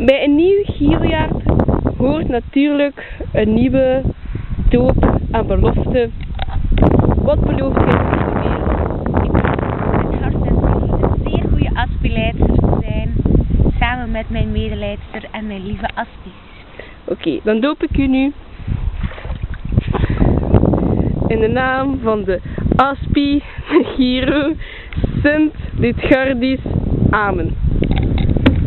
Bij een nieuw Girojaar hoort natuurlijk een nieuwe doop en belofte. Wat belooft gij voor Ik hoop met hart en ziel een zeer goede aspieleidster te zijn, samen met mijn medeleidster en mijn lieve aspies. Oké, dan doop ik u nu in de naam van de Aspie, de Giro, Sint Lidgardis. Amen.